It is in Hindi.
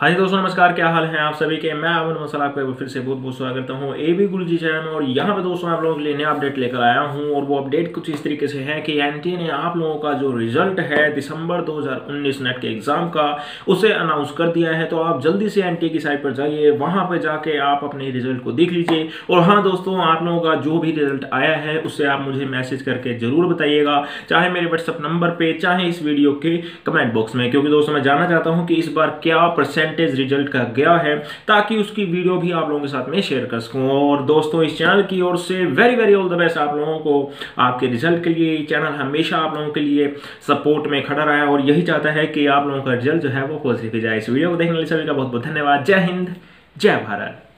हाँ जी दोस्तों नमस्कार, क्या हाल है आप सभी के। मैं अमन मसाला आपका फिर से बहुत बहुत स्वागत करता हूँ एबी गुरुजी चैनल में। और यहाँ पे दोस्तों आप लोगों के लिए नया अपडेट लेकर आया हूँ और वो अपडेट कुछ इस तरीके से है कि एनटीए ने आप लोगों का जो रिजल्ट है दिसंबर 2019 नेट के एग्जाम का उसे अनाउंस कर दिया है। तो आप जल्दी से एनटीए की साइट पर जाइए, वहाँ पर जाके आप अपने रिजल्ट को देख लीजिए। और हाँ दोस्तों, आप लोगों का जो भी रिजल्ट आया है उससे आप मुझे मैसेज करके जरूर बताइएगा, चाहे मेरे व्हाट्सएप नंबर पे चाहे इस वीडियो के कमेंट बॉक्स में, क्योंकि दोस्तों मैं जानना चाहता हूँ कि इस बार क्या परसेंटेज रिजल्ट का गया है, ताकि उसकी वीडियो भी आप लोगों के साथ में शेयर कर सकूं। और दोस्तों इस चैनल की ओर से very very all the best आप लोगों को आपके रिजल्ट के लिए। चैनल हमेशा आप लोगों के लिए सपोर्ट में खड़ा रहा है और यही चाहता है कि आप लोगों का रिजल्ट जो है वो पॉजिटिव जाए। इस वीडियो को देखने के लिए सभी का बहुत बहुत धन्यवाद। जय हिंद, जय भारत।